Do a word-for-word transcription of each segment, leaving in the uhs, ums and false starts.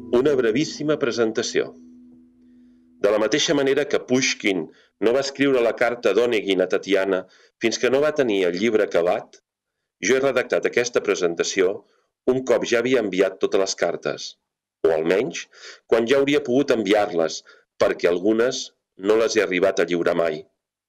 Una brevíssima presentació. De la mateixa manera que Pushkin no va escriure la carta d'Onegin a Tatiana fins que no va tenir el llibre acabat, jo he redactat aquesta presentació un cop ja havia enviat totes les cartes, o almenys quan ja hauria pogut enviar-les, perquè algunes no les he arribat a lliurar mai.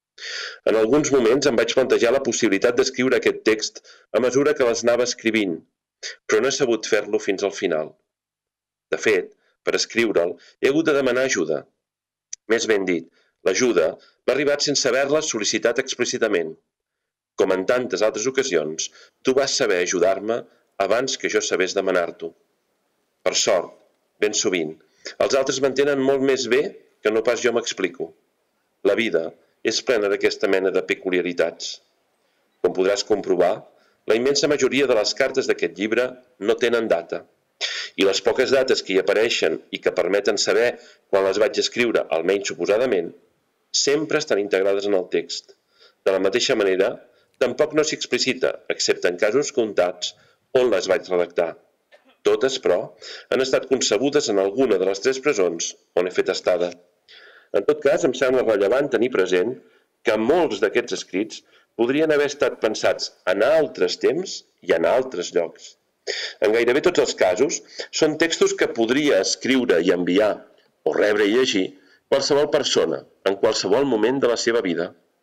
En alguns moments em vaig plantejar la possibilitat d'escriure aquest text a mesura que les anava escrivint, però no he sabut fer-lo fins al final. De fet, per escriure'l, he hagut de demanar ajuda. Més ben dit, l'ajuda m'ha arribat sense haver-la sol·licitat explícitament. Com en tantes altres ocasions, tu vas saber ajudar-me abans que jo sabés demanar-t'ho. Per sort, ben sovint, els altres m'entenen molt més bé que no pas jo m'explico. La vida és plena d'aquesta mena de peculiaritats. Com podràs comprovar, la immensa majoria de les cartes d'aquest llibre no tenen data. I les poques dates que hi apareixen i que permeten saber quan les vaig escriure, almenys suposadament, sempre estan integrades en el text. De la mateixa manera, tampoc no s'hi explicita, excepte en casos comptats, on les vaig redactar. Totes, però, han estat concebudes en alguna de les tres presons on he fet estada. En tot cas, em sembla rellevant tenir present que molts d'aquests escrits podrien haver estat pensats en altres temps i en altres llocs. En gairebé tots els casos, són textos que podria escriure i enviar, o rebre i llegir, qualsevol persona, en qualsevol moment de la seva vida.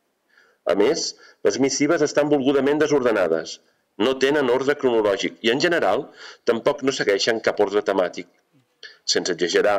A més, les missives estan volgudament desordenades, no tenen ordre cronològic i, en general, tampoc no segueixen cap ordre temàtic. Sense exagerar,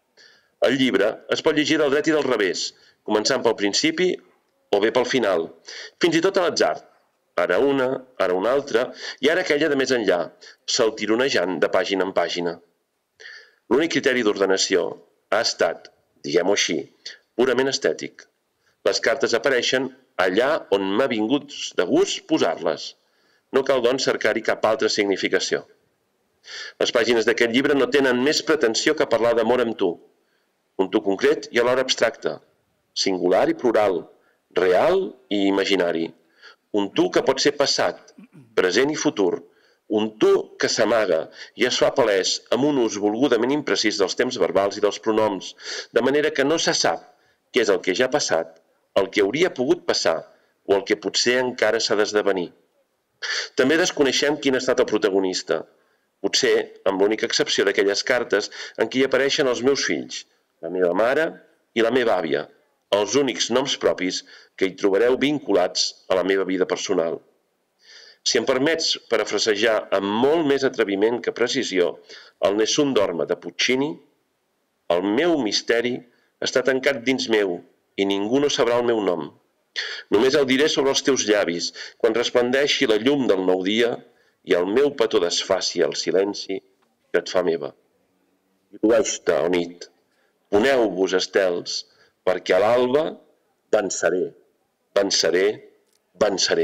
el llibre es pot llegir del dret i del revés, començant pel principi o bé pel final, fins i tot a l'atzar. Ara una, ara una altra, i ara aquella de més enllà, saltironejant de pàgina en pàgina. L'únic criteri d'ordenació ha estat, diguem-ho així, purament estètic. Les cartes apareixen allà on m'ha vingut de gust posar-les. No cal, doncs, cercar-hi cap altra significació. Les pàgines d'aquest llibre no tenen més pretensió que parlar d'amor amb tu. Un tu concret i alhora abstracte, singular i plural, real i imaginari. Un tu que pot ser passat, present i futur, un tu que s'amaga i es fa palès amb un ús volgudament imprecís dels temps verbals i dels pronoms, de manera que no se sap què és el que ja ha passat, el que hauria pogut passar o el que potser encara s'ha d'esdevenir. També desconeixem quin ha estat el protagonista, potser amb l'única excepció d'aquelles cartes en què hi apareixen els meus fills, la meva mare i la meva àvia, els únics noms propis que hi trobareu vinculats a la meva vida personal. Si em permets parafrasejar amb molt més atreviment que precisió el Nessun Dorma de Puccini, el meu misteri està tancat dins meu i ningú no sabrà el meu nom. Només el diré sobre els teus llavis quan resplendeixi la llum del nou dia i el meu petó desfaci el silenci que et fa meva. Llueix-te, o nit, poneu-vos estels, perquè a l'alba venceré, venceré, venceré.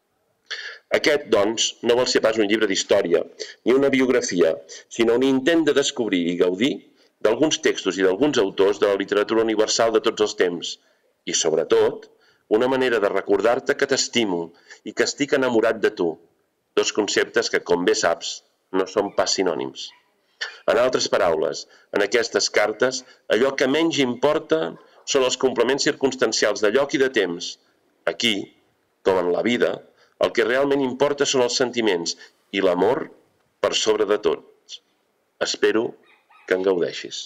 Aquest, doncs, no vol ser pas un llibre d'història, ni una biografia, sinó un intent de descobrir i gaudir d'alguns textos i d'alguns autors de la literatura universal de tots els temps, i, sobretot, una manera de recordar-te que t'estimo i que estic enamorat de tu, dos conceptes que, com bé saps, no són pas sinònims. En altres paraules, en aquestes cartes, allò que menys importa són els complements circumstancials de lloc i de temps. Aquí, com en la vida, el que realment importa són els sentiments i l'amor per sobre de tots. Espero que en gaudeixis.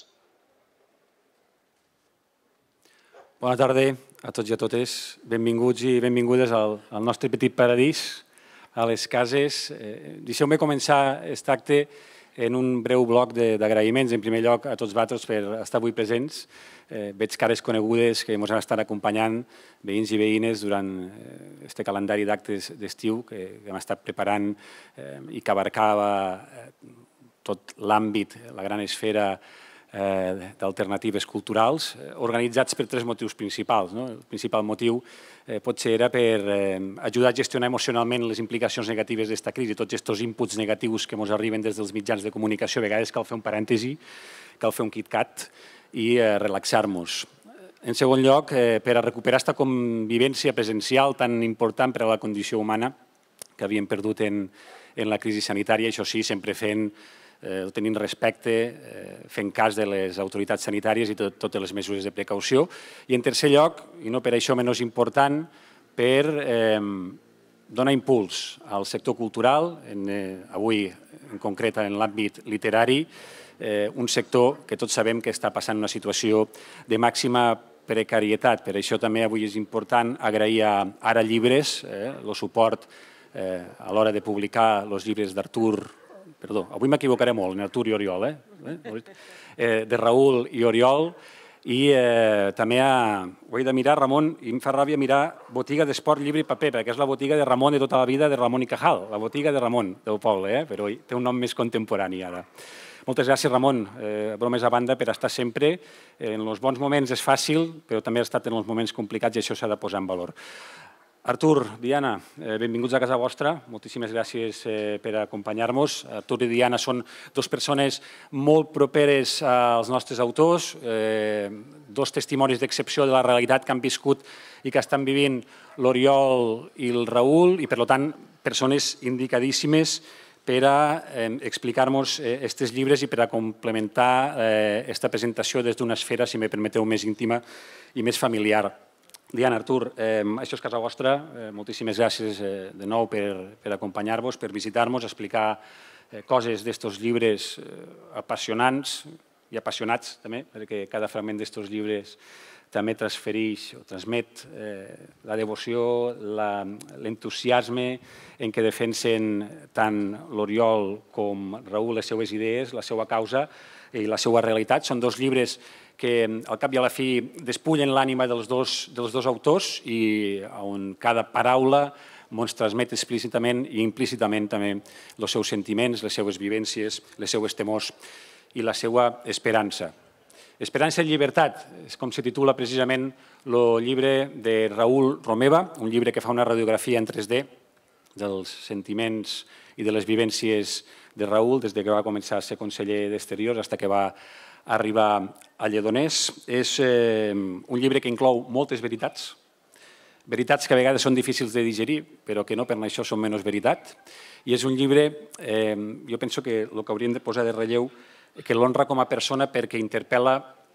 Bona tarda a tots i a totes. Benvinguts i benvingudes al, al nostre petit paradís, a les cases. Eh, Deixeu-me començar aquest acte en un breu bloc d'agraïments, en primer lloc a tots vosaltres per estar avui presents. Eh, veig cares conegudes que ens han estat acompanyant, veïns i veïnes, durant aquest eh, calendari d'actes d'estiu que, que hem estat preparant eh, i que abarcava eh, tot l'àmbit, la gran esfera eh, d'alternatives culturals, eh, organitzats per tres motius principals. No? El principal motiu eh, potser era per eh, ajudar a gestionar emocionalment les implicacions negatives d'aquesta crisi, tots aquests inputs negatius que ens arriben des dels mitjans de comunicació. A vegades cal fer un parèntesi, cal fer un KitKat i eh, relaxar-nos. En segon lloc, eh, per a recuperar aquesta convivència presencial tan important per a la condició humana que havíem perdut en, en la crisi sanitària, això sí, sempre fent tenint respecte, fent cas de les autoritats sanitàries i totes les mesures de precaució. I en tercer lloc, i no per això menys important, per donar impuls al sector cultural, avui en concret en l'àmbit literari, un sector que tots sabem que està passant una situació de màxima precarietat. Per això també avui és important agrair a Ara Llibres el suport a l'hora de publicar els llibres d'Artur, perdó, avui m'equivocaré molt, en Artur i Oriol, de Raül i Oriol, i també ho he de mirar, Ramon, i em fa ràbia mirar Botiga d'Esport, Llibre i Paper, perquè és la botiga de Ramon de tota la vida, de Ramon i Cajal, la botiga de Ramon, del poble, però té un nom més contemporani ara. Moltes gràcies, Ramon, bromes a banda, per estar sempre. En els bons moments és fàcil, però també ha estat en els moments complicats i això s'ha de posar en valor. Artur, Diana, benvinguts a casa vostra. Moltíssimes gràcies per acompanyar-nos. Artur i Diana són dues persones molt properes als nostres autors, dos testimonis d'excepció de la realitat que han viscut i que estan vivint l'Oriol i el Raül i, per tant, persones indicadíssimes per a explicar-nos aquests llibres i per a complementar aquesta presentació des d'una esfera, si me permeteu, més íntima i més familiar. Diana, Artur, això és casa vostra. Moltíssimes gràcies de nou per acompanyar-vos, per visitar-nos, explicar coses d'estos llibres apassionants i apassionats també, perquè cada fragment d'estos llibres també transfereix o transmet la devoció, l'entusiasme en què defensen tant l'Oriol com Raül les seues idees, la seva causa i la seva realitat. Són dos llibres que al cap i a la fi despullen l'ànima dels dos autors i on cada paraula ens transmet explícitament i implícitament també els seus sentiments, les seues vivències, les seues temors i la seva esperança. Esperança i llibertat, és com se titula precisament el llibre de Raül Romeva, un llibre que fa una radiografia en tres D dels sentiments i de les vivències de Raül des que va començar a ser conseller d'Exteriors fins que va arribar a Lledoners. És un llibre que inclou moltes veritats, veritats que a vegades són difícils de digerir, però que no per això són menys veritat. I és un llibre, jo penso que el que hauríem de posar de relleu, que l'honra com a persona perquè interpel·la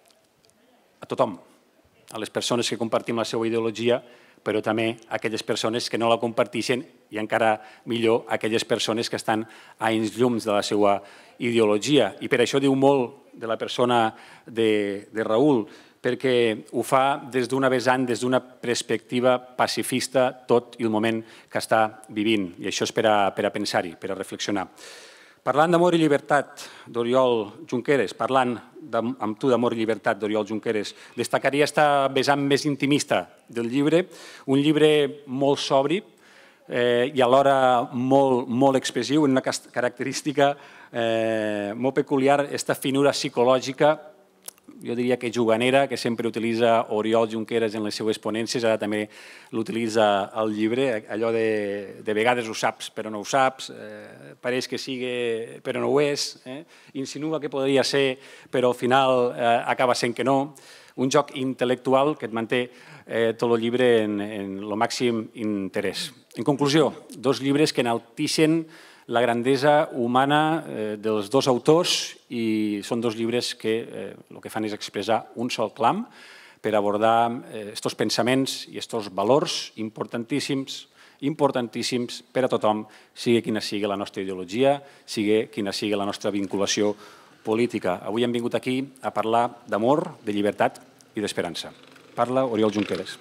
a tothom, a les persones que compartim la seva ideologia, però també a aquelles persones que no la comparteixen i encara millor aquelles persones que estan a anys llums de la seva ideologia. I per això diu molt de la persona de Raül, perquè ho fa des d'una vessant, des d'una perspectiva pacifista tot i el moment que està vivint. I això és per a pensar-hi, per a reflexionar. Parlant d'amor i llibertat d'Oriol Junqueras, parlant amb tu d'amor i llibertat d'Oriol Junqueras, destacaria aquesta vessant més intimista del llibre, un llibre molt sobri i alhora molt expressiu, en una característica molt peculiar, aquesta finura psicològica, jo diria que juganera, que sempre utilitza Oriol Junqueras en les seues ponències, ara també l'utilitza al llibre, allò de de vegades ho saps però no ho saps, pareix que sigui però no ho és, insinua que podria ser però al final acaba sent que no, un joc intel·lectual que et manté tot el llibre en el màxim interès. En conclusió, dos llibres que enalteixen la grandesa humana dels dos autors i són dos llibres que el que fan és expressar un sol clam per abordar aquests pensaments i aquests valors importantíssims, importantíssims per a tothom, sigui quina sigui la nostra ideologia, sigui quina sigui la nostra vinculació política. Avui hem vingut aquí a parlar d'amor, de llibertat i d'esperança. Parla Oriol Junqueras.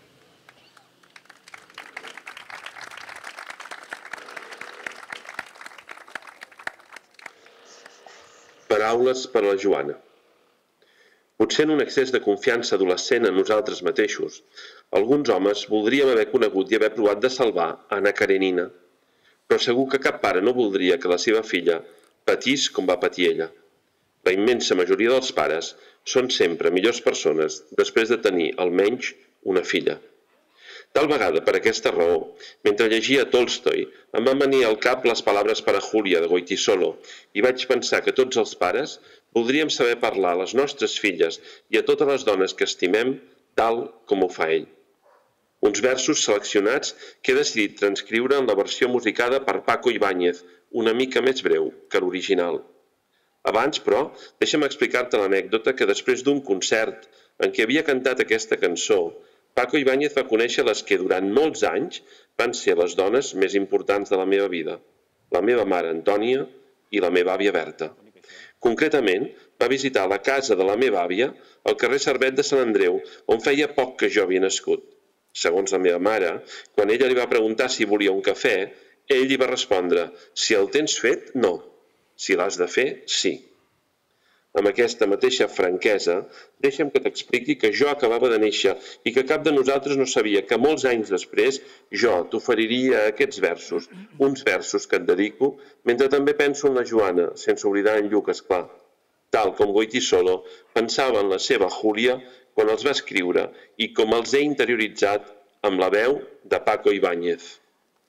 Paraules per a la Joana. Potser en un excés de confiança adolescent en nosaltres mateixos, alguns homes voldríem haver conegut i haver provat de salvar Anna Karenina, però segur que cap pare no voldria que la seva filla patís com va patir ella. La immensa majoria dels pares són sempre millors persones després de tenir almenys una filla. Tal vegada, per aquesta raó, mentre llegia Tolstoi, em van venir al cap les paraules per a Júlia de Goytisolo i vaig pensar que tots els pares voldríem saber parlar a les nostres filles i a totes les dones que estimem tal com ho fa ell. Uns versos seleccionats que he decidit transcriure en la versió musicada per Paco Ibáñez, una mica més breu que l'original. Abans, però, deixa'm explicar-te l'anècdota que després d'un concert en què havia cantat aquesta cançó, Paco Ibáñez va conèixer les que durant molts anys van ser les dones més importants de la meva vida, la meva mare Antònia i la meva àvia Berta. Concretament, va visitar la casa de la meva àvia al carrer Servet de Sant Andreu, on feia poc que jo havia nascut. Segons la meva mare, quan ella li va preguntar si volia un cafè, ell li va respondre: si el tens fet, no. Si l'has de fer, sí. Amb aquesta mateixa franquesa, deixa'm que t'expliqui que jo acabava de néixer i que cap de nosaltres no sabia que molts anys després jo t'oferiria aquests versos, uns versos que et dedico, mentre també penso en la Joana, sense oblidar en Lluc, esclar. Tal com Goytisolo pensava en la seva Júlia quan els va escriure i com els he interioritzat amb la veu de Paco Ibáñez.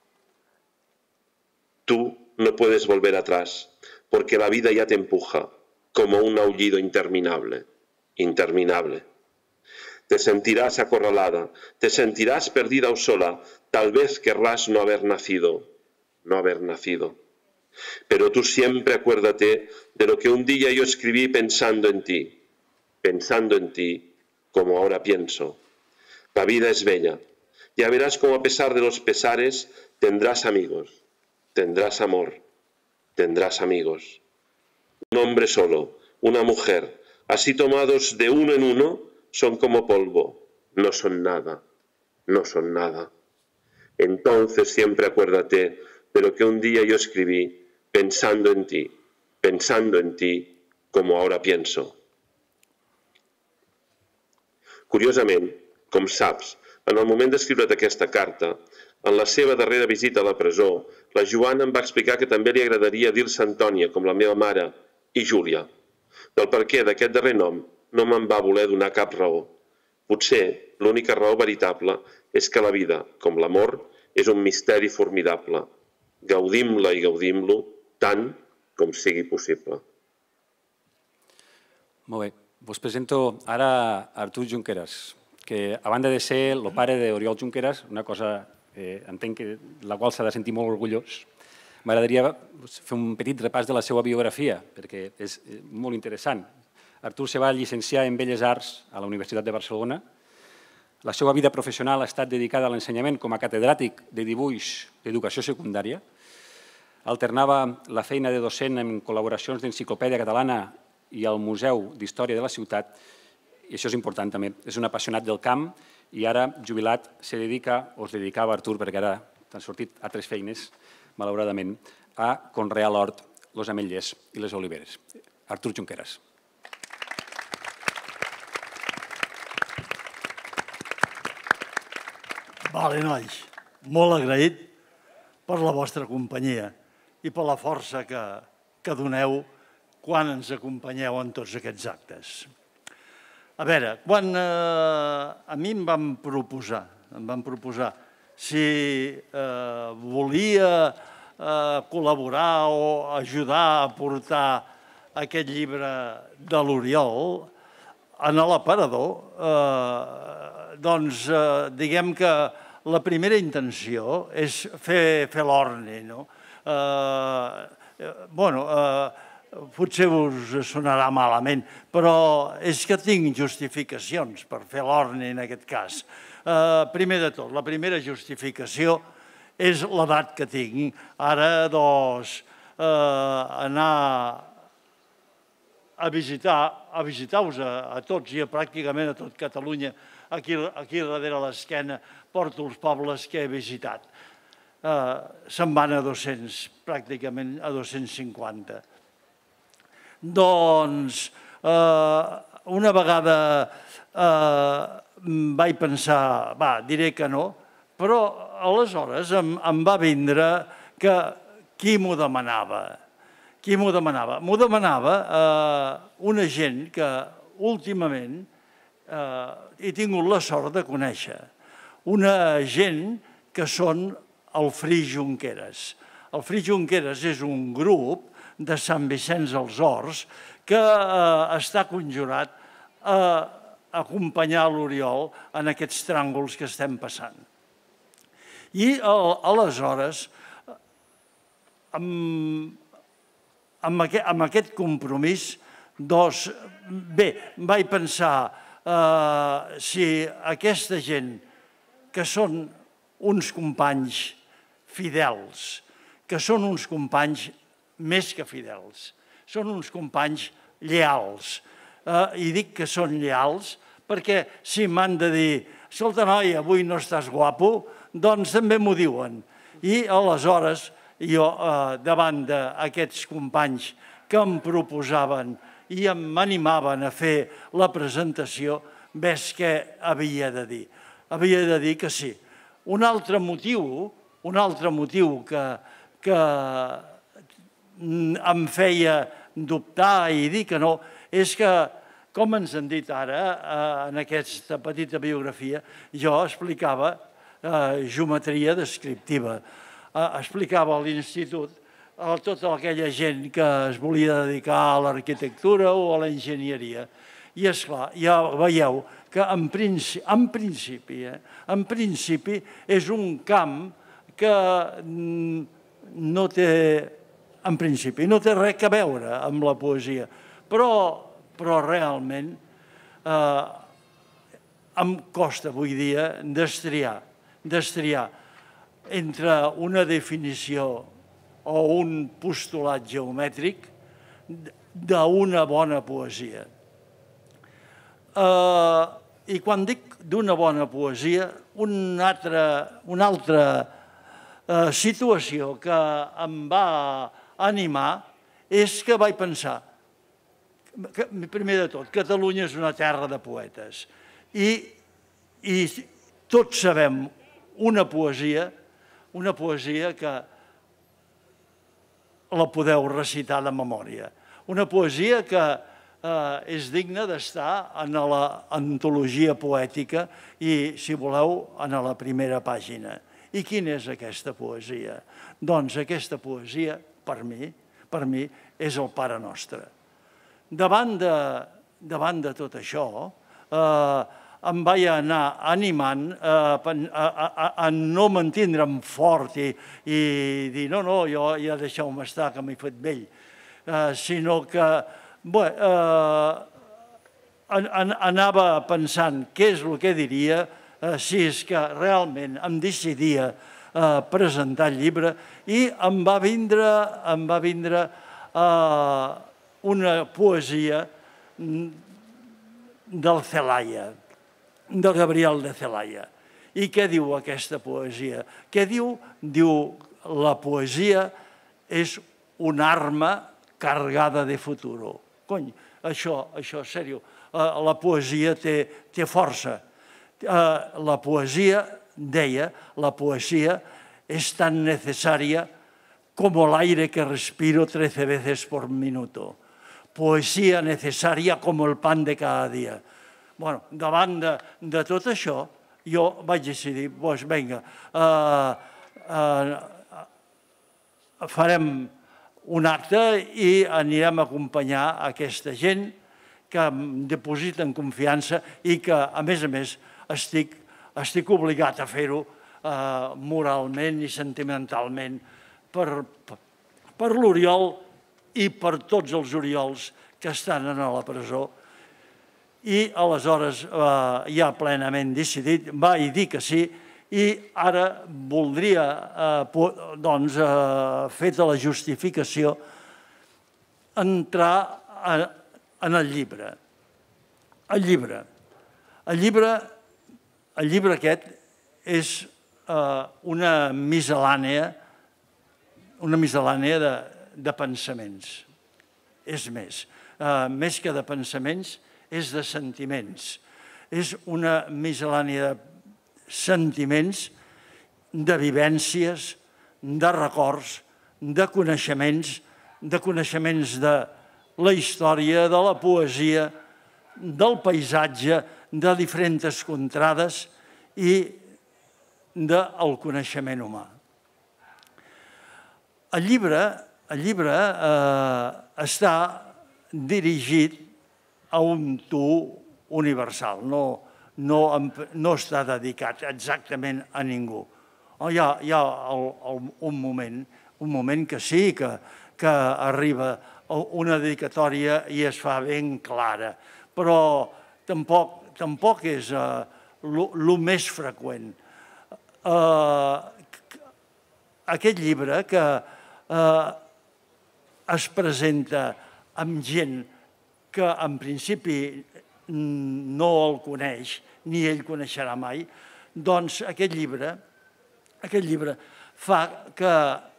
Tú no puedes volver atrás, porque la vida ya te empuja, como un aullido interminable, interminable. Te sentirás acorralada, te sentirás perdida o sola, tal vez querrás no haber nacido, no haber nacido. Pero tú siempre acuérdate de lo que un día yo escribí pensando en ti, pensando en ti, como ahora pienso. La vida es bella, ya verás cómo a pesar de los pesares tendrás amigos, tendrás amor, tendrás amigos. Un hombre solo, una mujer, así tomados de uno en uno, son como polvo, no son nada, no son nada. Entonces siempre acuérdate de lo que un día yo escribí, pensando en ti, pensando en ti, como ahora pienso. Curiosament, com saps, en el moment d'escriure't aquesta carta, en la seva darrera visita a la presó, la Joana em va explicar que també li agradaria dir-se Antònia, com la meva mare, i Júlia. Del perquè d'aquest darrer nom no me'n va voler donar cap raó. Potser l'única raó veritable és que la vida, com l'amor, és un misteri formidable. Gaudim-la i gaudim-lo tant com sigui possible. Molt bé. Vos presento ara Artur Junqueras, que a banda de ser el pare d'Oriol Junqueras, una cosa eh, entenc que la qual s'ha de sentir molt orgullós, m'agradaria fer un petit repàs de la seva biografia, perquè és molt interessant. Artur se va llicenciar en Belles Arts a la Universitat de Barcelona. La seva vida professional ha estat dedicada a l'ensenyament com a catedràtic de dibuix d'educació secundària. Alternava la feina de docent en col·laboracions d'Enciclopèdia Catalana i al Museu d'Història de la Ciutat, i això és important també. És un apassionat del camp i ara, jubilat, se dedica, o es dedicava, Artur, perquè ara t'han sortit altres feines, malauradament, a conrear l'hort, els ametllers i les oliveres. Artur Junqueras. Vale, nois, molt agraït per la vostra companyia i per la força que, que doneu quan ens acompanyeu en tots aquests actes. A veure, quan eh, a mi em van proposar, em van proposar si eh, volia eh, col·laborar o ajudar a portar aquest llibre de l'Oriol en l'aparador, eh, doncs eh, diguem que la primera intenció és fer, fer l'orni, no? Eh, bueno, eh, potser us sonarà malament, però és que tinc justificacions per fer l'orni en aquest cas. Primer de tot, la primera justificació és l'edat que tinc. Ara, doncs, anar a visitar-vos a tots i pràcticament a tot Catalunya, aquí darrere l'esquena, porto els pobles que he visitat. Se'n van a dos-cents, pràcticament a dos-cents cinquanta. Doncs, una vegada vaig pensar, va, diré que no, però aleshores em va vindre que qui m'ho demanava? Qui m'ho demanava? M'ho demanava una gent que últimament he tingut la sort de conèixer. Una gent que són el Fri Junqueras. El Fri Junqueras és un grup de Sant Vicenç dels Horts que està conjurat a acompanyar l'Oriol en aquests tràngols que estem passant. I aleshores amb aquest compromís, doncs, bé, vaig pensar si aquesta gent, que són uns companys fidels, que són uns companys més que fidels, són uns companys lleals. I dic que són lleals perquè si m'han de dir escolta, noi, avui no estàs guapo, doncs també m'ho diuen. I aleshores jo, davant d'aquests companys que em proposaven i m'animaven a fer la presentació, ves què havia de dir. Havia de dir que sí. Un altre motiu, un altre motiu que, que em feia dubtar i dir que no, és que, com ens han dit ara, en aquesta petita biografia, jo explicava geometria descriptiva. Explicava a l'institut a tota aquella gent que es volia dedicar a l'arquitectura o a l'enginyeria. I, esclar, ja veieu que en principi, en principi és un camp que no té, en principi, no té res a veure amb la poesia, però, però realment em costa avui dia destriar, destriar entre una definició o un postulat geomètric d'una bona poesia. I quan dic d'una bona poesia, una altra situació que em va animar és que vaig pensar, primer de tot, Catalunya és una terra de poetes i tots sabem una poesia, una poesia que la podeu recitar de memòria. Una poesia que és digna d'estar en l'antologia poètica i, si voleu, en la primera pàgina. I quina és aquesta poesia? Doncs aquesta poesia, per mi, per mi, és el Pare Nostre. Davant de tot això, em vaig anar animant a no mantindre'm fort i dir no, no, jo ja deixeu-me estar, que m'he fet vell, sinó que anava pensant què és el que diria si és que realment em decidia presentar el llibre i em va vindre, em va vindre una poesia del Celaya, de Gabriel de Celaya. I què diu aquesta poesia? Què diu? Diu, la poesia és una arma cargada de futuro. Cony, això, això, sèrio, la poesia té força. La poesia, deia, la poesia és tan necessària com l'aire que respiro trece veces por minuto. Poesia necessària com el pan de cada dia. Bueno, davant de tot això, jo vaig decidir, doncs vinga, farem un acte i anirem a acompanyar aquesta gent que em depositen confiança i que, a més a més, estic obligat a fer-ho moralment i sentimentalment per l'Oriol i per tots els Oriols que estan a la presó. I aleshores, ja plenament decidit, vaig dir que sí i ara voldria, doncs, feta la justificació, entrar en el llibre. El llibre. El llibre, el llibre aquest és una miscel·lània, una miscel·lània de pensaments. És més, més que de pensaments, és de sentiments. És una miscel·lània de sentiments, de vivències, de records, de coneixements, de coneixements de la història, de la poesia, del paisatge, de diferents contrades i del coneixement humà. El llibre, el llibre està dirigit a un tu universal, no està dedicat exactament a ningú. Hi ha un moment, un moment que sí, que que arriba una dedicatòria i es fa ben clara, però tampoc és el més freqüent. Aquest llibre que es presenta amb gent que en principi no el coneix, ni ell coneixerà mai, doncs aquest llibre, aquest llibre fa que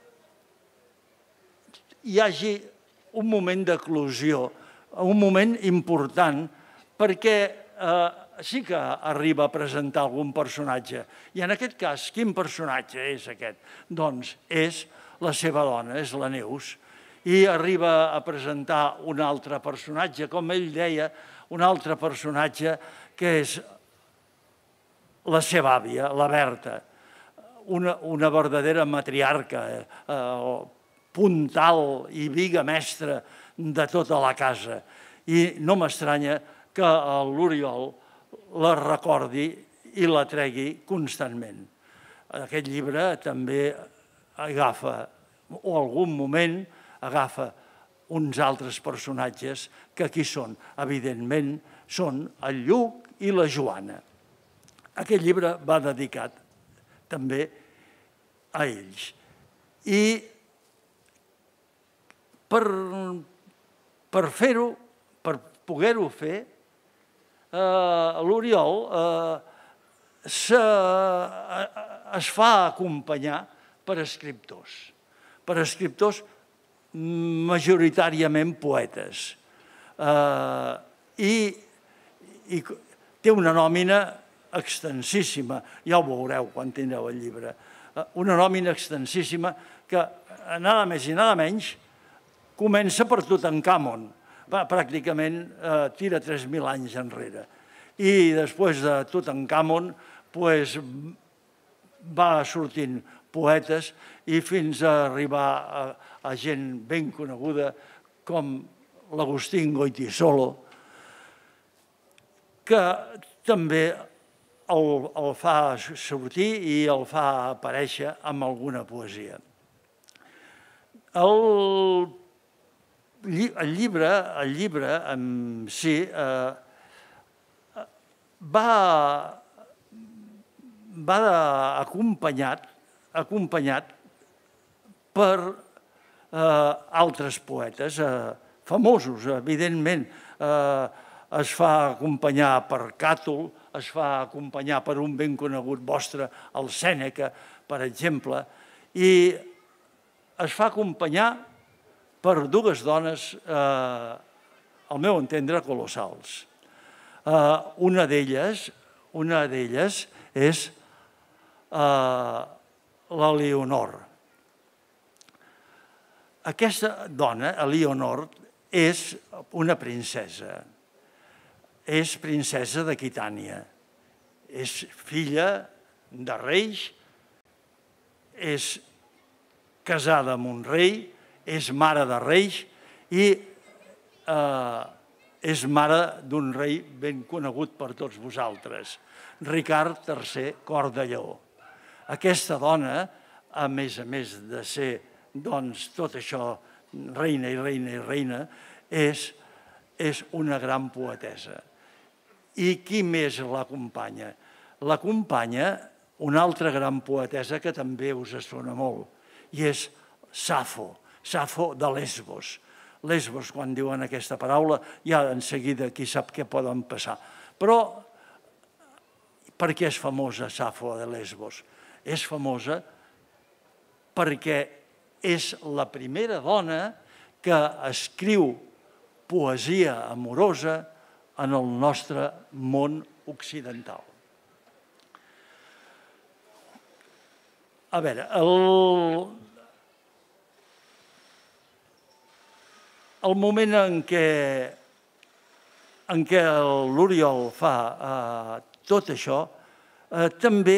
hi hagi un moment d'eclosió, un moment important, perquè sí que arriba a presentar algun personatge. I en aquest cas, quin personatge és aquest? Doncs és la seva dona, és la Neus, i arriba a presentar un altre personatge, com ell deia, un altre personatge que és la seva àvia, la Berta, una verdadera matriarca, puntal i viga mestra de tota la casa. I no m'estranya que l'Oriol la recordi i la tregui constantment. Aquest llibre també agafa, o algun moment agafa uns altres personatges que aquí són. Evidentment, són el Lluc i la Joana. Aquest llibre va dedicat també a ells. I per fer-ho, per poder-ho fer, l'Oriol es fa acompanyar per escriptors, per escriptors majoritàriament poetes. I té una nòmina extensíssima, ja ho veureu quan tindreu el llibre, una nòmina extensíssima que, nada més i nada menys, comença per Tutankamon, pràcticament tira tres mil anys enrere. I després de Tutankamon va sortint poetes i fins a arribar a gent ben coneguda com l'Agustín Goytisolo, que també el fa sortir i el fa aparèixer amb alguna poesia. El El llibre, el llibre en si va acompanyat acompanyat per altres poetes famosos, evidentment. Es fa acompanyar per Càtol, es fa acompanyar per un ben conegut vostre, el Sèneca, per exemple, i es fa acompanyar per dues dones, al meu entendre, colossals. Una d'elles una d'elles és la Leonor. Aquesta dona, Leonor, és una princesa. És princesa d'Aquitània. És filla de reis, és casada amb un rei, és mare de reis i és mare d'un rei ben conegut per tots vosaltres, Ricard tercer Cor de Lleó. Aquesta dona, a més a més de ser tot això, reina i reina i reina, és una gran poetesa. I qui més l'acompanya? L'acompanya una altra gran poetesa que també us sona molt, i és Safo. Safo de Lesbos. Lesbos, quan diuen aquesta paraula, ja en seguida qui sap què poden passar. Però per què és famosa Safo de Lesbos? És famosa perquè és la primera dona que escriu poesia amorosa en el nostre món occidental. A veure, el... El moment en què l'Oriol fa tot això, també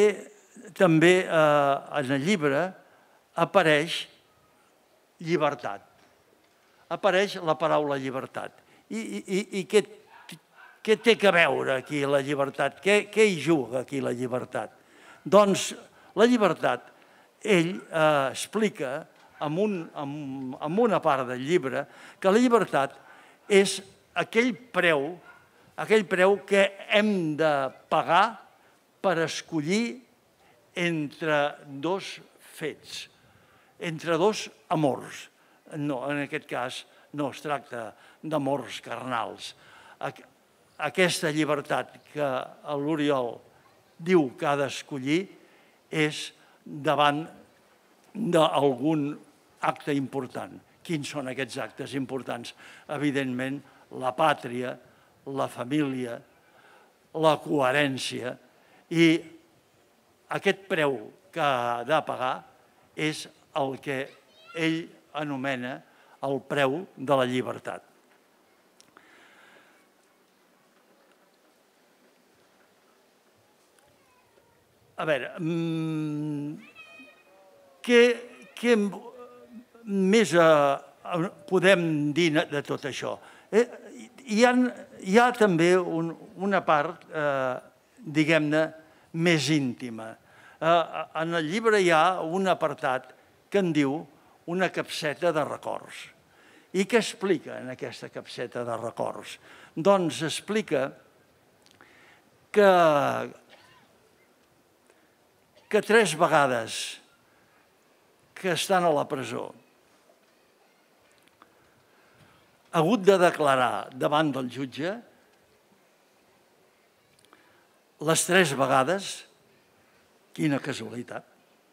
en el llibre apareix llibertat. Apareix la paraula llibertat. I què té a veure aquí la llibertat? Què hi juga aquí la llibertat? Doncs la llibertat, ell explica en una part del llibre que la llibertat és aquell preu, aquell preu que hem de pagar per escollir entre dos fets, entre dos amors. No, en aquest cas no es tracta d'amors carnals. Aquesta llibertat que l'Oriol diu que ha d'escollir és davant d'algun acte important. Quins són aquests actes importants? Evidentment, la pàtria, la família, la coherència, i aquest preu que ha de pagar és el que ell anomena el preu de la llibertat. A veure, què més podem dir de tot això? Hi ha també una part, diguem-ne, més íntima. En el llibre hi ha un apartat que en diu una capseta de records. I què explica en aquesta capseta de records? Doncs explica que que tres vegades que estan a la presó ha hagut de declarar davant del jutge, les tres vegades, quina casualitat,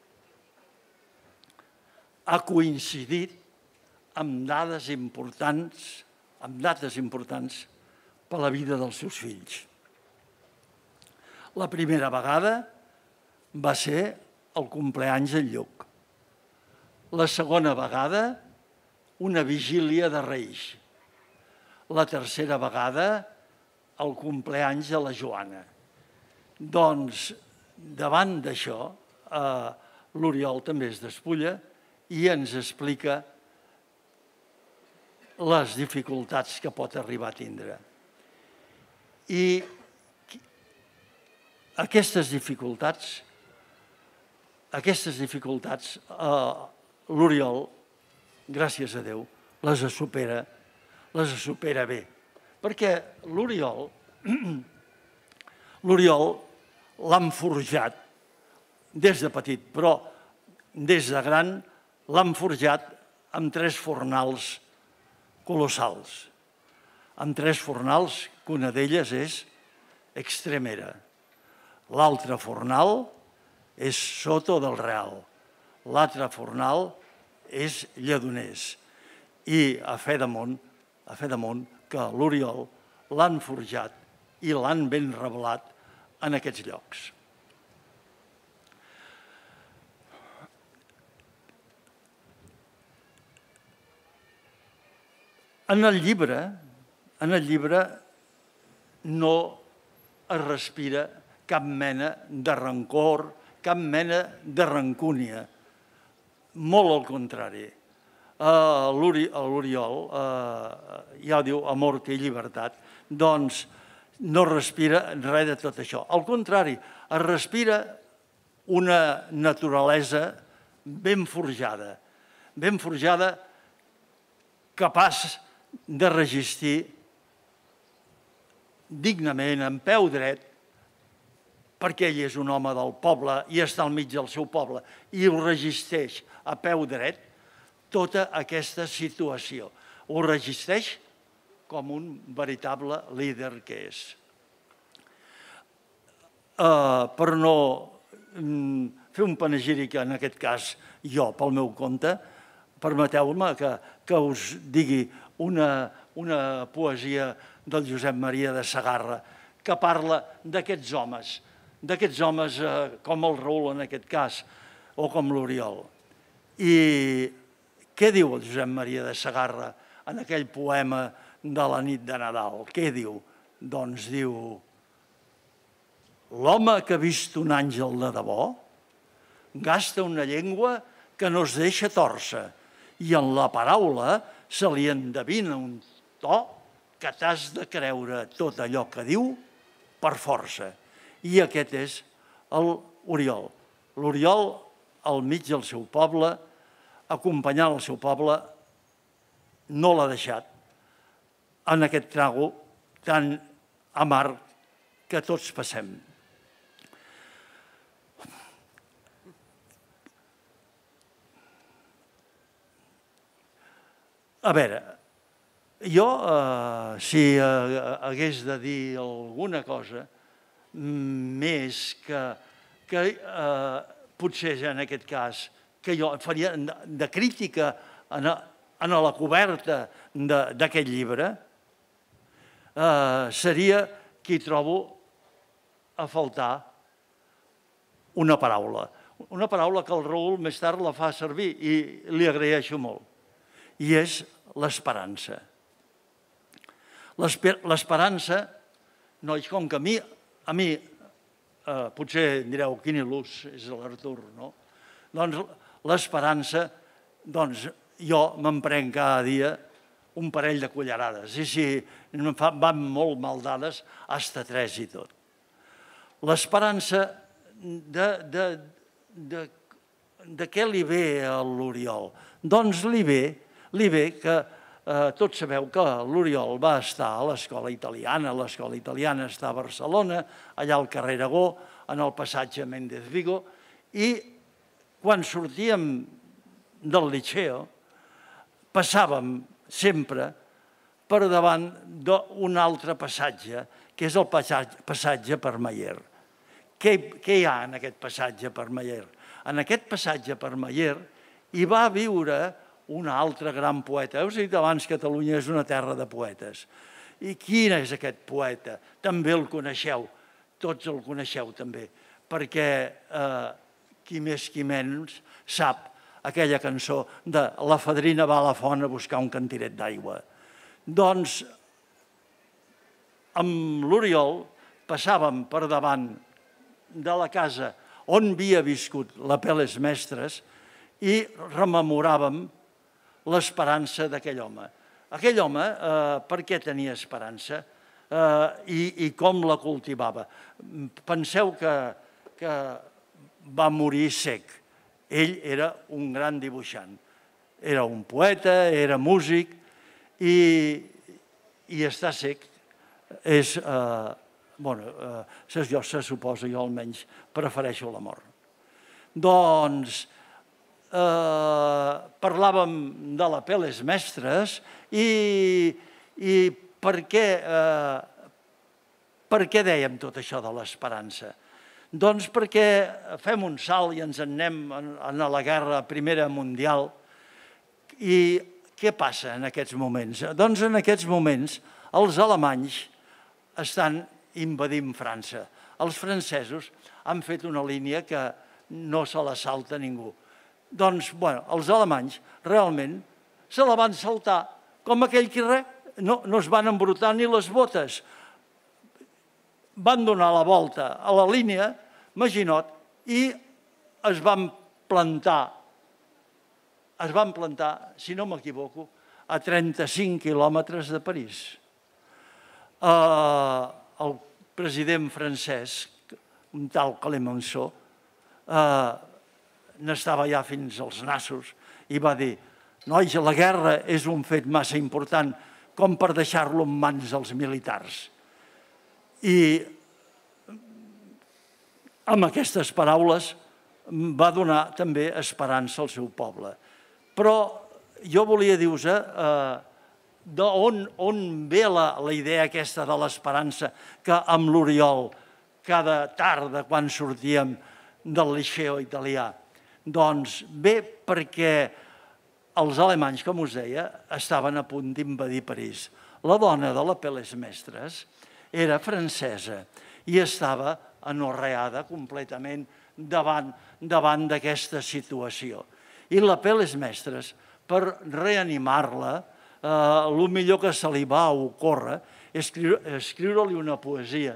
ha coincidit amb dades importants, amb dates importants per a la vida dels seus fills. La primera vegada va ser el compleanys del Lluc. La segona vegada, una vigília de Reis. La tercera vegada, el compleanys de la Joana. Doncs, davant d'això, l'Oriol també es despulla i ens explica les dificultats que pot arribar a tindre. I aquestes dificultats Aquestes dificultats, l'Oriol, gràcies a Déu, les supera, les supera bé. Perquè l'Oriol, l'Oriol l'han forjat des de petit, però des de gran l'han forjat amb tres fornals colossals. Amb tres fornals, que una d'elles és Extremera. L'altre fornal és Soto del Real. L'altre fornal és Lledoners. I a fe de món, a fe de món, que l'Oriol l'han forjat i l'han ben reblat en aquests llocs. En el llibre, en el llibre no es respira cap mena de rancor, cap mena de rancúnia. Molt al contrari. L'Oriol ja diu amor i llibertat, doncs no respira res de tot això. Al contrari, es respira una naturalesa ben forjada, ben forjada, capaç de resistir dignament, en peu dret, perquè ell és un home del poble i està al mig del seu poble i ho resisteix a peu dret, tota aquesta situació. Ho resisteix com un veritable líder que és. Per no fer un panegíric, en aquest cas jo, pel meu compte, permeteu-me que us digui una poesia del Josep Maria de Segarra que parla d'aquests homes, d'aquests homes com el Raül en aquest cas, o com l'Oriol. I què diu el Josep Maria de Segarra en aquell poema de la nit de Nadal? Què diu? Doncs diu: l'home que ha vist un àngel de debò gasta una llengua que no es deixa tòrcer i en la paraula se li endevina un to que t'has de creure tot allò que diu per força. I aquest és l'Oriol. L'Oriol, al mig del seu poble, acompanyant el seu poble, no l'ha deixat en aquest trago tan amarg que tots passem. A veure, jo, si hagués de dir alguna cosa, més que potser en aquest cas, que jo faria de crítica a la coberta d'aquest llibre, seria que hi trobo a faltar una paraula. Una paraula que el Raül més tard la fa servir i li agraeixo molt. I és l'esperança. L'esperança, nois, com que a mi, a mi, potser direu, quin il·lús és l'Artur, no? Doncs l'esperança, doncs jo me'n prenc cada dia un parell de cullerades, i si van molt mal dades, fins a tres i tot. L'esperança de què li ve a l'Oriol? Doncs li ve Li ve que tots sabeu que l'Oriol va estar a l'escola italiana, l'escola italiana està a Barcelona, allà al carrer Aragó, en el passatge Méndez Vigo, i quan sortíem del Liceo passàvem sempre per davant d'un altre passatge, que és el passatge per Mayer. Què hi ha en aquest passatge per Mayer? En aquest passatge per Mayer hi va viure un altre gran poeta. Heu dit abans que Catalunya és una terra de poetes. I quin és aquest poeta? També el coneixeu, tots el coneixeu també, perquè qui més qui menys sap aquella cançó de la fadrina va a la font a buscar un cantiret d'aigua. Doncs amb l'Oriol passàvem per davant de la casa on havia viscut l'Apel·les Mestres i rememoràvem l'esperança d'aquell home. Aquell home, per què tenia esperança i com la cultivava? Penseu que va morir cec. Ell era un gran dibuixant. Era un poeta, era músic i estar cec és... Bueno, se suposa, jo almenys prefereixo la mort. Doncs parlàvem de l'Apel·les Mestres i per què dèiem tot això de l'esperança? Doncs perquè fem un salt i ens en anem a la Guerra Primera Mundial i què passa en aquests moments? Doncs en aquests moments els alemanys estan invadint França. Els francesos han fet una línia que no se la salta ningú. Doncs, bueno, els alemanys realment se la van saltar com aquell que res, no es van embrutar ni les botes. Van donar la volta a la línia Maginot i es van plantar, es van plantar, si no m'equivoco, a trenta-cinc quilòmetres de París. El president francès, un tal Clemenceau, n'estava ja fins als nassos i va dir: nois, la guerra és un fet massa important com per deixar-lo en mans dels militars. I amb aquestes paraules va donar també esperança al seu poble. Però jo volia dir-vos d'on ve la idea aquesta de l'esperança que amb l'Oriol cada tarda quan sortíem del Liceo italià. Doncs bé, perquè els alemanys, com us deia, estaven a punt d'invadir París. La dona de l'Apel·les Mestres era francesa i estava anorreada completament davant d'aquesta situació. I l'Apel·les Mestres, per reanimar-la, el millor que se li va ocórrer és escriure-li una poesia.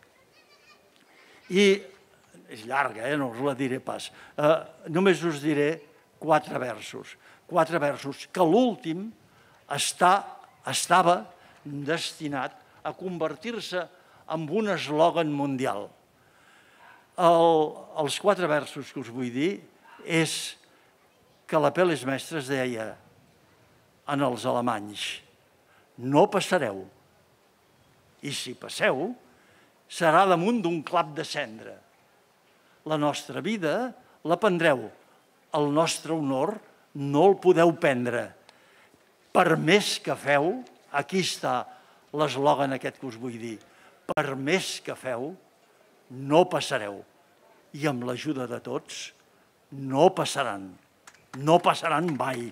I és llarga, no us la diré pas. Només us diré quatre versos. Quatre versos que l'últim estava destinat a convertir-se en un eslògan mundial. Els quatre versos que us vull dir és que l'Apel·les Mestres deia en els alemanys: no passareu, i si passeu serà damunt d'un clap de cendra. La nostra vida la prendreu, el nostre honor no el podeu prendre. Per més que feu, aquí està l'eslògan aquest que us vull dir, per més que feu, no passareu. I amb l'ajuda de tots, no passaran. No passaran mai.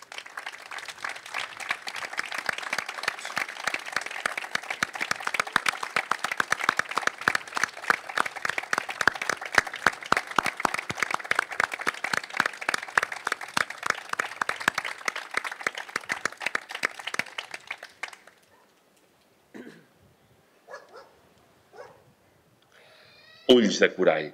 Ulls de corall.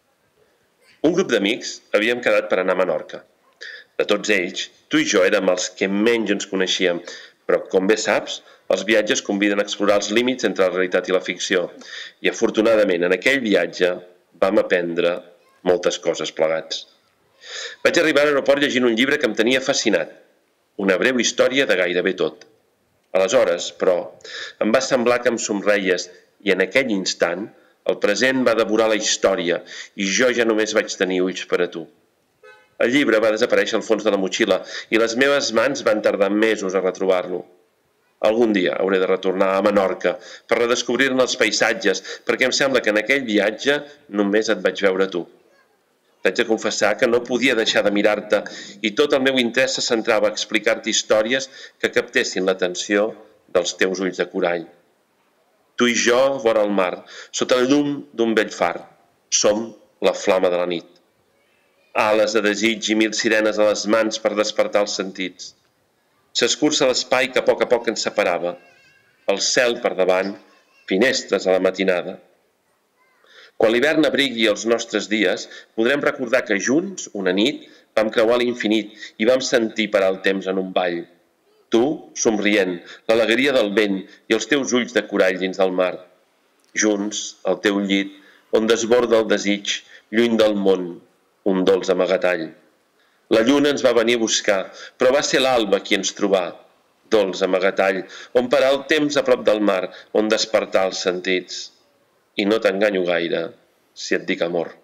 Un grup d'amics havíem quedat per anar a Menorca. De tots ells, tu i jo érem els que menys ens coneixíem, però, com bé saps, els viatges conviden a explorar els límits entre la realitat i la ficció. I, afortunadament, en aquell viatge vam aprendre moltes coses plegats. Vaig arribar a l'aeroport llegint un llibre que em tenia fascinat, una breu història de gairebé tot. Aleshores, però, em va semblar que em somreies i en aquell instant el present va devorar la història i jo ja només vaig tenir ulls per a tu. El llibre va desaparèixer al fons de la motxilla i les meves mans van tardar mesos a retrobar-lo. Algun dia hauré de retornar a Menorca per redescobrir-ne els paisatges, perquè em sembla que en aquell viatge només et vaig veure tu. T'haig de confessar que no podia deixar de mirar-te i tot el meu interès se centrava a explicar-te històries que captessin l'atenció dels teus ulls de corall. Tu i jo, vora el mar, sota el llum d'un vell far, som la flama de la nit. Ales de desig i mil sirenes a les mans per despertar els sentits. S'escurça l'espai que a poc a poc ens separava. El cel per davant, finestres a la matinada. Quan l'hivern abrigui els nostres dies, podrem recordar que junts, una nit, vam creuar l'infinit i vam sentir parar el temps en un ball. Tu, somrient, l'alegria del vent i els teus ulls de corall dins del mar. Junts, al teu llit, on desborda el desig, lluny del món, un dolç amagatall. La lluna ens va venir a buscar, però va ser l'alba qui ens trobà, dolç amagatall, on parar el temps a prop del mar, on despertar els sentits. I no t'enganyo gaire, si et dic amor.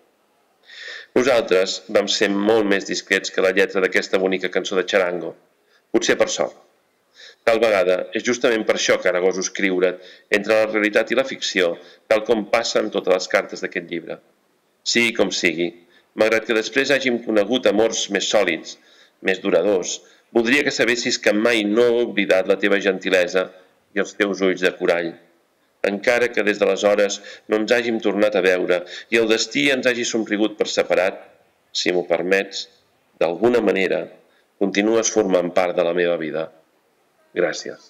Nosaltres vam ser molt més discrets que la lletra d'aquesta bonica cançó de Charango, potser per sort. Tal vegada és justament per això que ara goso escriure't entre la realitat i la ficció, tal com passa amb totes les cartes d'aquest llibre. Sigui com sigui, malgrat que després hàgim conegut amors més sòlids, més duradors, voldria que sabessis que mai no he oblidat la teva gentilesa i els teus ulls de corall. Encara que des d'aleshores no ens hàgim tornat a veure i el destí ens hagi somrigut per separat, si m'ho permets, d'alguna manera, continues formant part de la meva vida. Gràcies.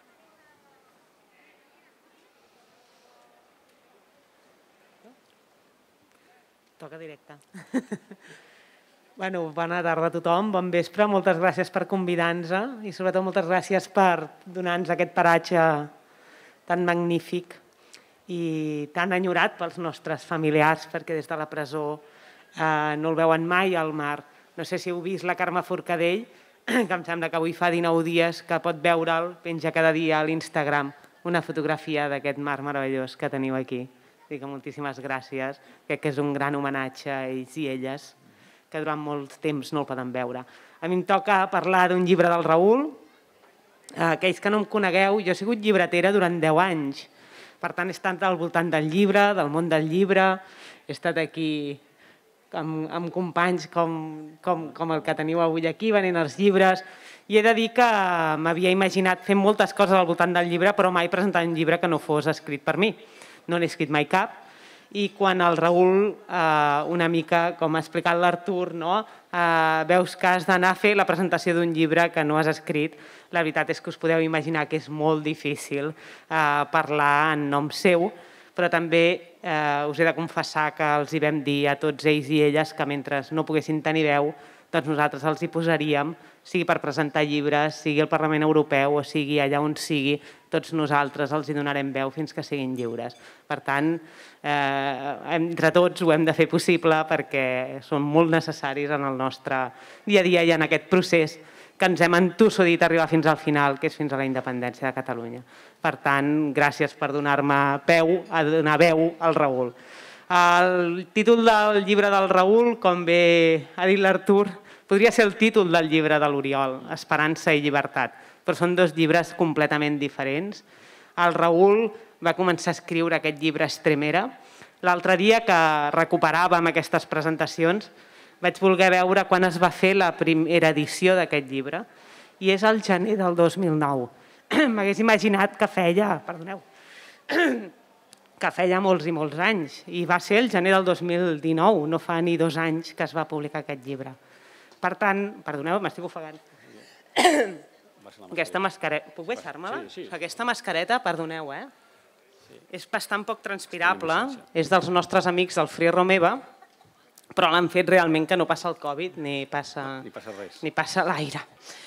Toca directe. Bueno, bona tarda a tothom, bon vespre, moltes gràcies per convidar-nos i sobretot moltes gràcies per donar-nos aquest paratge tan magnífic i tan enyorat pels nostres familiars, perquè des de la presó eh, no el veuen mai al mar. No sé si heu vist la Carme Forcadell, que em sembla que avui fa dinou dies que pot veure'l, penja cada dia a l'Instagram una fotografia d'aquest mar meravellós que teniu aquí. Dic que moltíssimes gràcies, crec que és un gran homenatge a ells i elles, que durant molt temps no el poden veure. A mi em toca parlar d'un llibre del Raül. Aquells que no em conegueu, jo he sigut llibretera durant deu anys. Per tant, he estat al voltant del llibre, del món del llibre, he estat aquí amb, amb companys com, com, com el que teniu avui aquí, venint els llibres, i he de dir que m'havia imaginat fent moltes coses al voltant del llibre, però mai presentant un llibre que no fos escrit per mi. No n'he escrit mai cap, i quan el Raül, eh, una mica, com ha explicat l'Artur, no? eh, veus que has d'anar a fer la presentació d'un llibre que no has escrit, la veritat és que us podeu imaginar que és molt difícil eh, parlar en nom seu, però també eh, us he de confessar que els hi vam dir a tots ells i elles que mentre no poguessin tenir veu, doncs nosaltres els hi posaríem, sigui per presentar llibres, sigui al Parlament Europeu o sigui allà on sigui, tots nosaltres els hi donarem veu fins que siguin lliures. Per tant, entre tots ho hem de fer possible perquè són molt necessaris en el nostre dia a dia i en aquest procés que ens hem entossudit a arribar fins al final, que és fins a la independència de Catalunya. Per tant, gràcies per donar-me peu a donar veu al Raül. El títol del llibre del Raül, com bé ha dit l'Artur, podria ser el títol del llibre de l'Oriol, Esperança i llibertat, però són dos llibres completament diferents. El Raül va començar a escriure aquest llibre Estremera. L'altre dia que recuperàvem aquestes presentacions vaig voler veure quan es va fer la primera edició d'aquest llibre i és al gener del dos mil nou. M'hagués imaginat que feia, perdoneu, que feia molts i molts anys i va ser el gener del dos mil dinou, no fa ni dos anys que es va publicar aquest llibre. Per tant, perdoneu, m'estic ofegant. Aquesta mascareta, puc baixar-me-la? Aquesta mascareta, perdoneu, eh? És bastant poc transpirable, és dels nostres amics del Free Romeva, però l'han fet realment que no passa el Covid ni passa res, ni passa l'aire.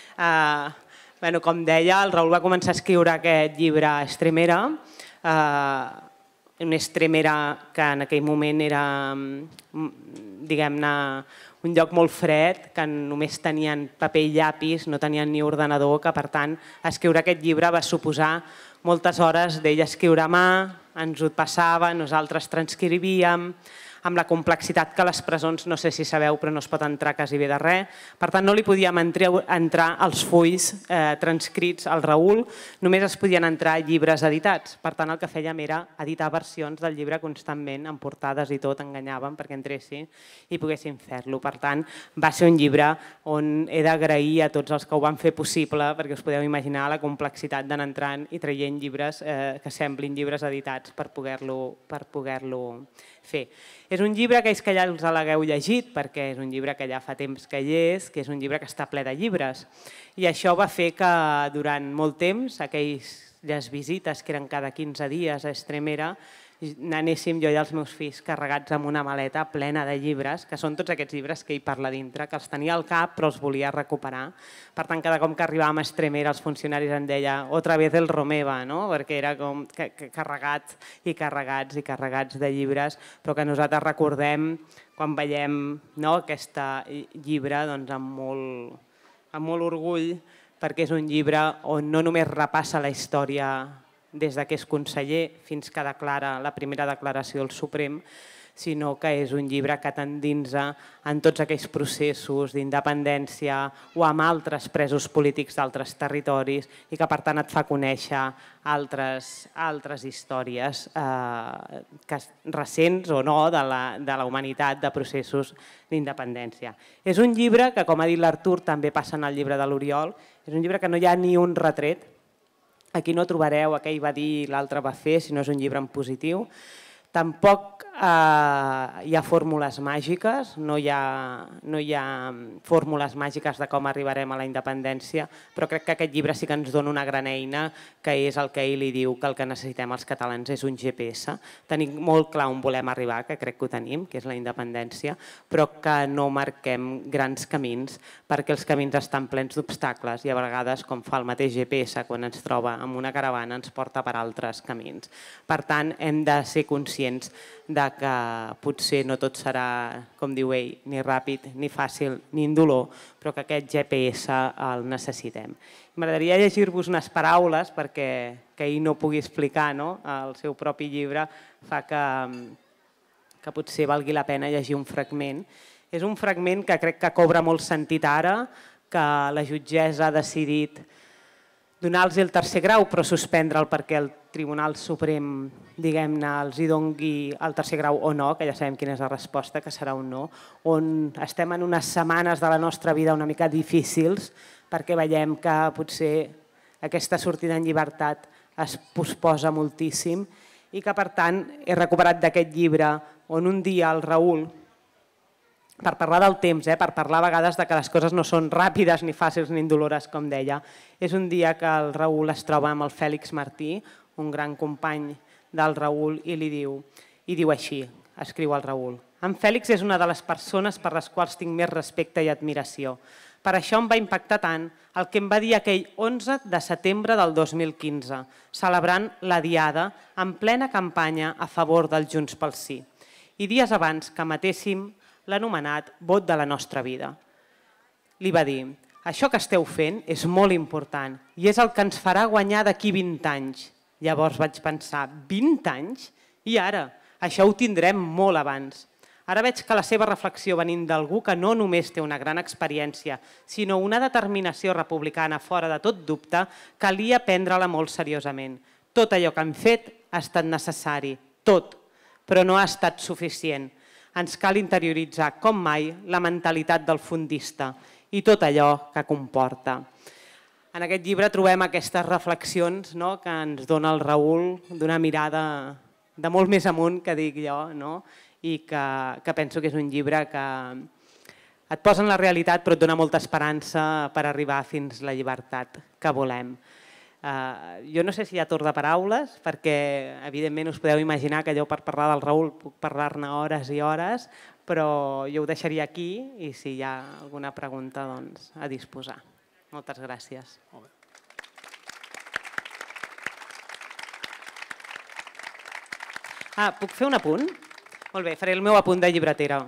Com deia, el Raül va començar a escriure aquest llibre Estremera, una Estremera que en aquell moment era, diguem-ne, un lloc molt fred, que només tenien paper i llapis, no tenien ni ordenador, que per tant escriure aquest llibre va suposar moltes hores d'ell escriure a mà, ens ho passava, nosaltres transcrivíem, amb la complexitat que les presons, no sé si sabeu, però no es pot entrar quasi bé de res. Per tant, no li podíem entrar als fulls transcrits al Raül, només es podien entrar llibres editats. Per tant, el que fèiem era editar versions del llibre constantment, amb portades i tot, enganyàvem perquè entressin i poguessin fer-lo. Per tant, va ser un llibre on he d'agrair a tots els que ho van fer possible, perquè us podeu imaginar la complexitat d'anar entrant i traient llibres que semblin llibres editats per poder-lo fer. És un llibre que és que ja els l'hagueu llegit, perquè és un llibre que ja fa temps que hi és, que és un llibre que està ple de llibres. I això va fer que durant molt temps, aquelles visites que eren cada quinze dies a Estremera, anéssim jo i els meus fills carregats amb una maleta plena de llibres, que són tots aquests llibres que hi parla dintre, que els tenia al cap però els volia recuperar. Per tant, cada cop que arribàvem a Estremera els funcionaris em deien otra vez el Romeva, perquè era com carregats i carregats i carregats de llibres, però que nosaltres recordem quan veiem aquest llibre amb molt orgull, perquè és un llibre on no només repassa la història des que és conseller fins que declara la primera declaració del Suprem, sinó que és un llibre que t'endinsa en tots aquells processos d'independència o amb altres presos polítics d'altres territoris i que, per tant, et fa conèixer altres històries recents o no de la humanitat, de processos d'independència. És un llibre que, com ha dit l'Artur, també passa en el llibre de l'Oriol. És un llibre que no hi ha ni un retret. Aquí no trobareu aquell va dir, l'altre va fer, si no és un llibre en positiu. Tampoc hi ha fórmules màgiques, no hi ha fórmules màgiques de com arribarem a la independència, però crec que aquest llibre sí que ens dona una gran eina, que és el que ell li diu que el que necessitem els catalans és un G P S. Tenim molt clar on volem arribar, que crec que ho tenim, que és la independència, però que no marquem grans camins, perquè els camins estan plens d'obstacles i a vegades, com fa el mateix G P S quan ens troba amb una caravana, ens porta per altres camins. Per tant, hem de ser conscients que potser no tot serà, com diu ell, ni ràpid, ni fàcil, ni indolor, però que aquest G P S el necessitem. M'agradaria llegir-vos unes paraules perquè ell no pugui explicar el seu propi llibre, fa que potser valgui la pena llegir un fragment. És un fragment que crec que cobra molt sentit ara, que la jutgessa ha decidit donar-los el tercer grau, però suspendre'l perquè el Tribunal Suprem, diguem-ne, els hi doni el tercer grau o no, que ja sabem quina és la resposta, que serà un no, on estem en unes setmanes de la nostra vida una mica difícils, perquè veiem que potser aquesta sortida en llibertat es posposa moltíssim i que, per tant, he recuperat d'aquest llibre on un dia el Raül, per parlar del temps, per parlar a vegades que les coses no són ràpides, ni fàcils, ni indolores, com deia. És un dia que el Raül es troba amb el Fèlix Martí, un gran company del Raül, i li diu així, escriu el Raül. En Fèlix és una de les persones per les quals tinc més respecte i admiració. Per això em va impactar tant el que em va dir aquell onze de setembre del dos mil quinze, celebrant la Diada en plena campanya a favor del Junts pel Sí. I dies abans que matéssim l'anomenat vot de la nostra vida. Li va dir: això que esteu fent és molt important i és el que ens farà guanyar d'aquí vint anys. Llavors vaig pensar, vint anys? I ara? Això ho tindrem molt abans. Ara veig que la seva reflexió venint d'algú que no només té una gran experiència, sinó una determinació republicana fora de tot dubte, calia prendre-la molt seriosament. Tot allò que hem fet ha estat necessari, tot, però no ha estat suficient. Ens cal interioritzar, com mai, la mentalitat del fondista i tot allò que comporta. En aquest llibre trobem aquestes reflexions que ens dona el Raül d'una mirada de molt més amunt, que dic jo, i que penso que és un llibre que et posa en la realitat però et dona molta esperança per arribar fins a la llibertat que volem. Jo no sé si hi ha torn de paraules, perquè evidentment us podeu imaginar que jo per parlar del Raül puc parlar-ne hores i hores, però jo ho deixaria aquí i si hi ha alguna pregunta, doncs, a disposar. Moltes gràcies. Ah, puc fer un apunt? Molt bé, faré el meu apunt de llibretera.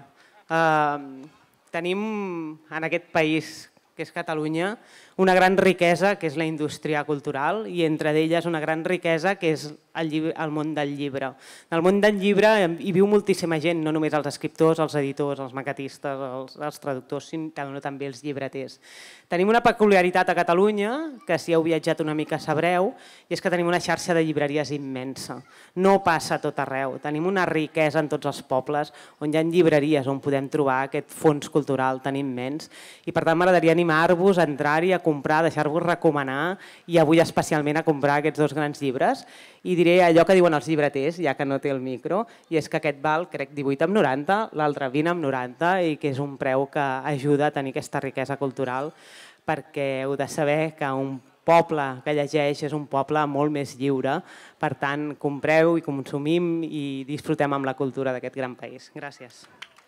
Tenim en aquest país, que és Catalunya, una gran riquesa, que és la indústria cultural, i entre d'elles una gran riquesa, que és el món del llibre. En el món del llibre hi viu moltíssima gent, no només els escriptors, els editors, els maquetistes, els traductors, sinó també els llibreters. Tenim una peculiaritat a Catalunya, que si heu viatjat una mica sabreu, i és que tenim una xarxa de llibreries immensa. No passa a tot arreu. Tenim una riquesa en tots els pobles, on hi ha llibreries on podem trobar aquest fons cultural tan immens, i per tant m'agradaria animar-vos a entrar-hi, a comprar, a deixar-vos recomanar, i avui especialment a comprar aquests dos grans llibres. I diré allò que diuen els llibreters, ja que no té el micro, i és que aquest val, crec, divuit amb noranta, l'altre vint amb noranta, i que és un preu que ajuda a tenir aquesta riquesa cultural, perquè heu de saber que un poble que llegeix és un poble molt més lliure. Per tant, compreu i consumim i disfrutem amb la cultura d'aquest gran país. Gràcies.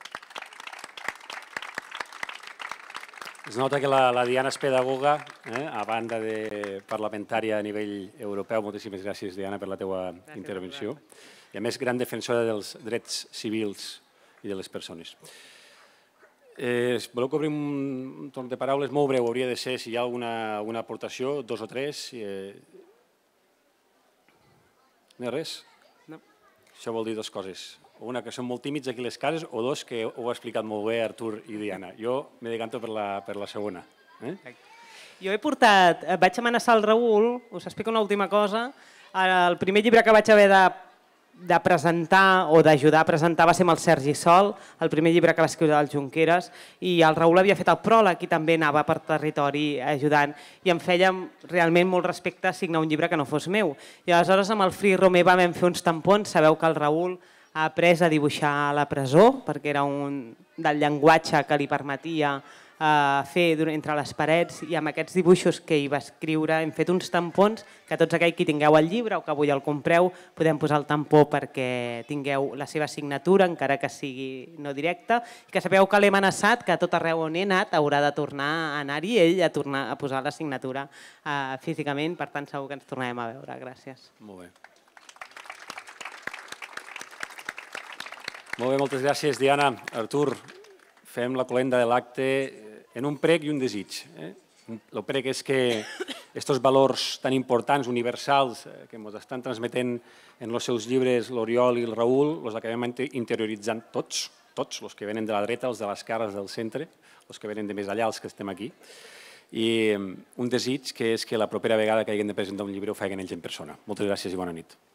Es nota que la Diana és pedagoga, a banda de parlamentària a nivell europeu. Moltíssimes gràcies, Diana, per la teva intervenció. I a més, gran defensora dels drets civils i de les persones. Voleu que obrim un torn de paraules molt breu? Hauria de ser, si hi ha alguna aportació, dos o tres. No hi ha res? No. Això vol dir dues coses. Una, que són molt tímids aquí a les cases, o dos, que ho ha explicat molt bé Artur i Diana. Jo me decanto per la segona. Jo he portat, vaig amenaçar el Raül, us explico una última cosa. El primer llibre que vaig haver de presentar o d'ajudar a presentar va ser amb el Sergi Sol, el primer llibre que va escriure del Junqueras, i el Raül havia fet el pròleg i també anava per territori ajudant, i em feia realment molt respecte signar un llibre que no fos meu. I aleshores amb el Free Romer vam fer uns tampons, sabeu que el Raül ha après a dibuixar a la presó, perquè era un del llenguatge que li permetia fer entre les parets, i amb aquests dibuixos que hi va escriure hem fet uns tampons que tots aquells que tingueu el llibre o que avui el compreu podem posar el tampó perquè tingueu la seva signatura, encara que sigui no directa, i que sapeu que l'he amenaçat que a tot arreu on he anat haurà de tornar a anar-hi ell a tornar a posar la signatura físicament, per tant segur que ens tornarem a veure. Gràcies. Molt bé. Molt bé, moltes gràcies, Diana. Artur, fem la cloenda de l'acte en un prec i un desig. El prec és que aquests valors tan importants, universals, que ens estan transmetent en els seus llibres l'Oriol i el Raül, els acabem interioritzant tots, tots, els que venen de la dreta, els de l'esquerra, els del centre, els que venen de més allà, els que estem aquí. I un desig que és que la propera vegada que hagin de presentar un llibre ho facin ells en persona. Moltes gràcies i bona nit.